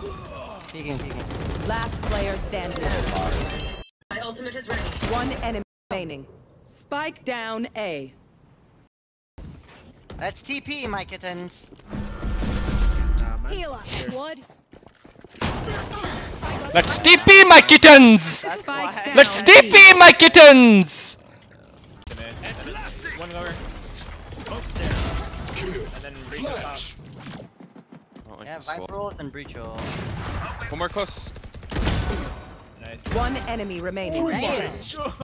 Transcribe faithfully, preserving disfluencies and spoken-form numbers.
Peeking, peeking. Last player standing. My ultimate is ready. One enemy remaining. Spike down A. Let's T P, my kittens. Heal up, Wood. Let's T P, my kittens! That's Spike why. down. Let's T P, my kittens! One lower. Smoke's there. And then breach up top. Yeah, Viper ult and breach ult. One more close. Nice. One enemy remaining. Damn.